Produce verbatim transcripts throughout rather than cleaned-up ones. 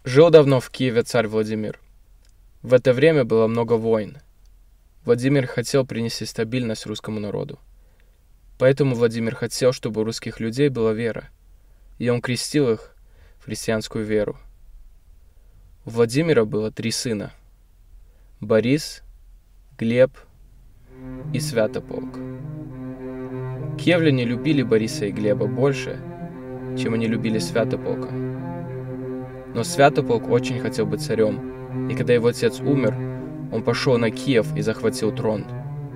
Жил давно в Киеве царь Владимир. В это время было много войн. Владимир хотел принести стабильность русскому народу. Поэтому Владимир хотел, чтобы у русских людей была вера, и он крестил их в христианскую веру. У Владимира было три сына: Борис, Глеб и Святополк. Киевляне любили Бориса и Глеба больше, чем они любили Святополка. Но Святополк очень хотел быть царем, и когда его отец умер, он пошел на Киев и захватил трон.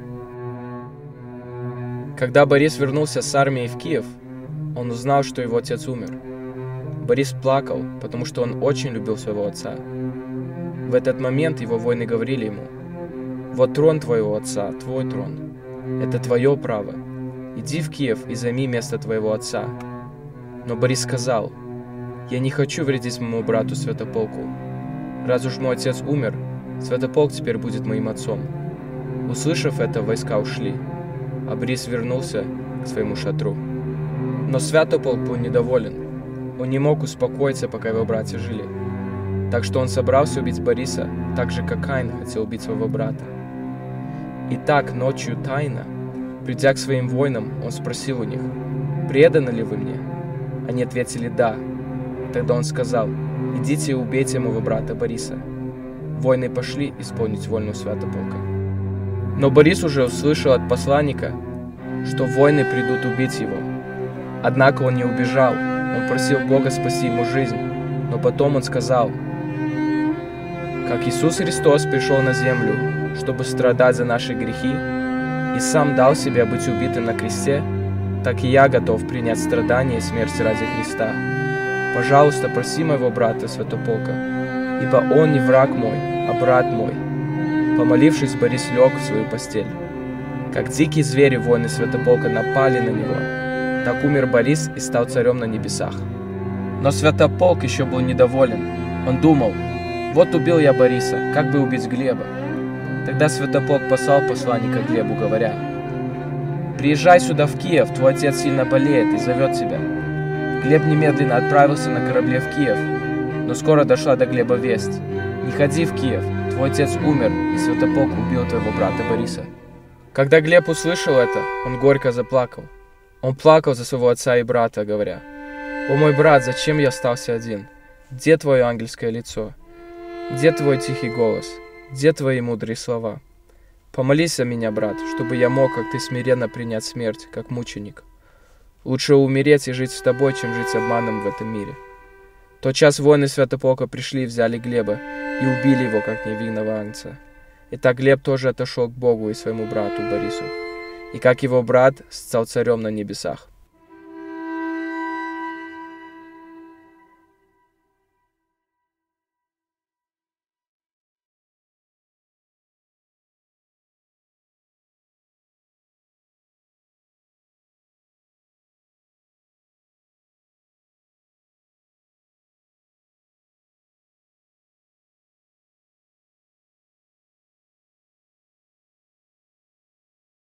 Когда Борис вернулся с армией в Киев, он узнал, что его отец умер. Борис плакал, потому что он очень любил своего отца. В этот момент его воины говорили ему: «Вот трон твоего отца, твой трон. Это твое право. Иди в Киев и займи место твоего отца». Но Борис сказал: «Я не хочу вредить моему брату Святополку. Раз уж мой отец умер, Святополк теперь будет моим отцом». Услышав это, войска ушли, а Борис вернулся к своему шатру. Но Святополк был недоволен. Он не мог успокоиться, пока его братья жили. Так что он собрался убить Бориса, так же, как Каин хотел убить своего брата. И так ночью тайно, придя к своим воинам, он спросил у них: «Преданы ли вы мне?» Они ответили: «Да». Тогда он сказал: «Идите и убейте моего брата Бориса». Воины пошли исполнить вольную Святополка. Но Борис уже услышал от посланника, что воины придут убить его. Однако он не убежал, он просил Бога спасти ему жизнь. Но потом он сказал: «Как Иисус Христос пришел на землю, чтобы страдать за наши грехи, и сам дал себя быть убитым на кресте, так и я готов принять страдания и смерть ради Христа. Пожалуйста, проси моего брата Святополка, ибо он не враг мой, а брат мой». Помолившись, Борис лег в свою постель. Как дикие звери, воины Святополка напали на него. Так умер Борис и стал царем на небесах. Но Святополк еще был недоволен. Он думал: «Вот убил я Бориса, как бы убить Глеба?» Тогда Святополк послал посланника Глебу, говоря: «Приезжай сюда в Киев, твой отец сильно болеет и зовет тебя». Глеб немедленно отправился на корабле в Киев, но скоро дошла до Глеба весть: «Не ходи в Киев, твой отец умер, и Святополк убил твоего брата Бориса». Когда Глеб услышал это, он горько заплакал. Он плакал за своего отца и брата, говоря: «О мой брат, зачем я остался один? Где твое ангельское лицо? Где твой тихий голос? Где твои мудрые слова? Помолись за меня, брат, чтобы я мог, как ты, смиренно принять смерть, как мученик. Лучше умереть и жить с тобой, чем жить обманом в этом мире». В тот час воины Святополка пришли и взяли Глеба и убили его, как невинного ангца. И так Глеб тоже отошел к Богу и своему брату Борису, и как его брат стал царем на небесах.